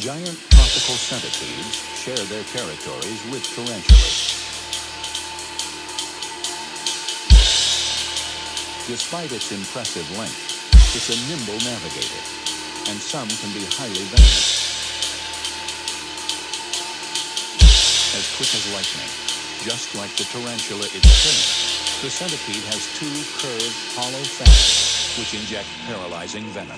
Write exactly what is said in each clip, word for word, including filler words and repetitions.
Giant tropical centipedes share their territories with tarantulas. Despite its impressive length, it's a nimble navigator, and some can be highly venomous. As quick as lightning, just like the tarantula itself, the centipede has two curved, hollow fangs which inject paralyzing venom.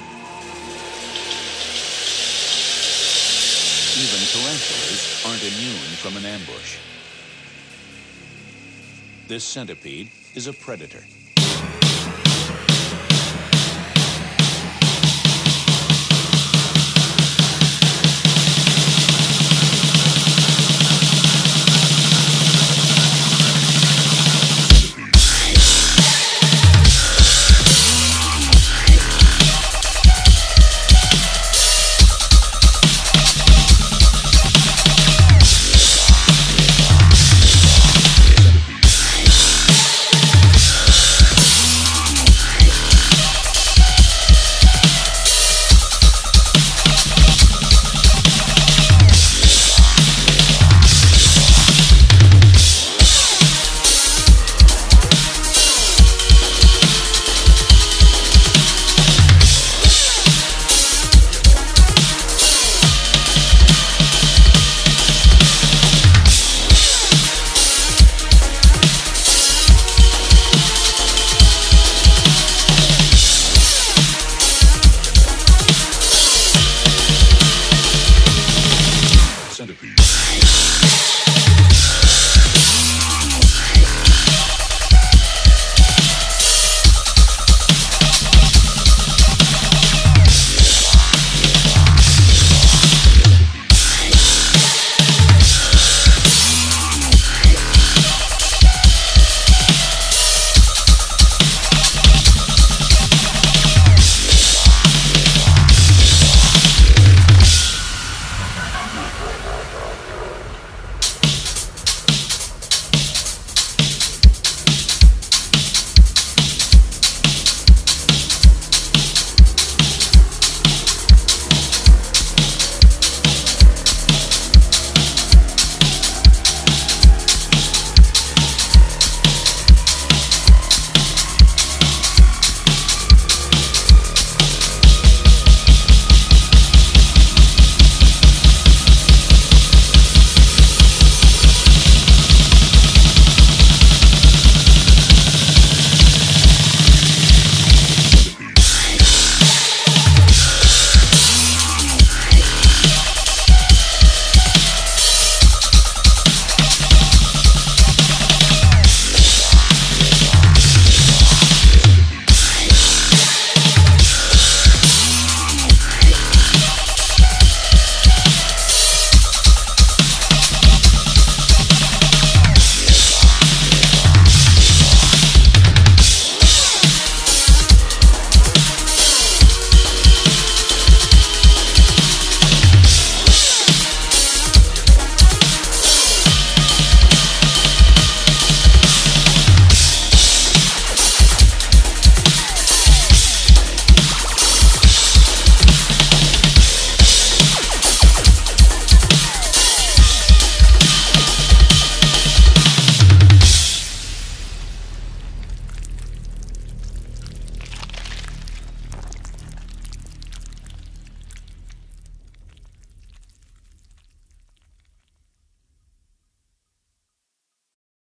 Even tarantulas aren't immune from an ambush. This centipede is a predator.